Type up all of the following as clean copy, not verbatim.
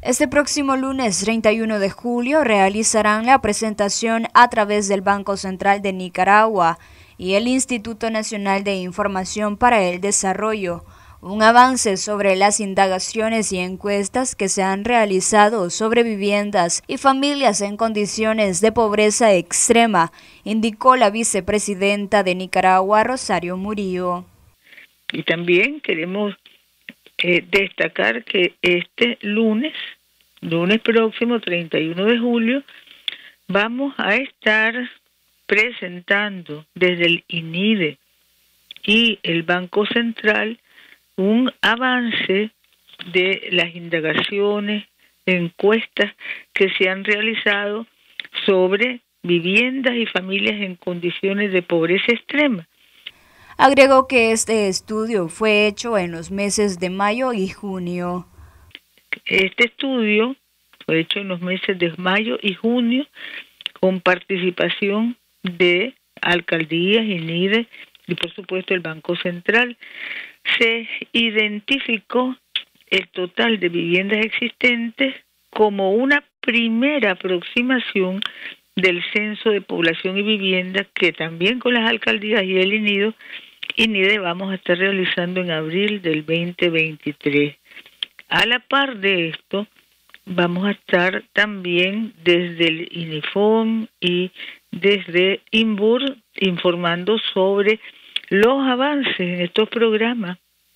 Este próximo lunes 31 de julio realizarán la presentación a través del Banco Central de Nicaragua y el Instituto Nacional de Información para el Desarrollo, un avance sobre las indagaciones y encuestas que se han realizado sobre viviendas y familias en condiciones de pobreza extrema, indicó la vicepresidenta de Nicaragua, Rosario Murillo. Y también queremos destacar que este lunes próximo, 31 de julio, vamos a estar presentando desde el INIDE y el Banco Central un avance de las indagaciones, encuestas que se han realizado sobre viviendas y familias en condiciones de pobreza extrema. Agregó que este estudio fue hecho en los meses de mayo y junio. Este estudio fue hecho en los meses de mayo y junio con participación de alcaldías, INIDE y por supuesto el Banco Central. Se identificó el total de viviendas existentes como una primera aproximación del Censo de Población y Vivienda que también con las alcaldías y el INIDE vamos a estar realizando en abril del 2023. A la par de esto, vamos a estar también desde el INIFOM y desde INBUR informando sobre los avances en estos programas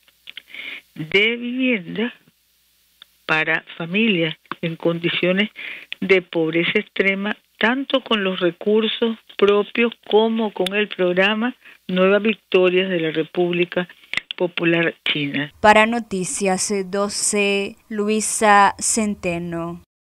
de vivienda para familias en condiciones de pobreza extrema, tanto con los recursos propios como con el programa Nuevas Victorias de la República Popular China. Para Noticias 12, Luisa Centeno.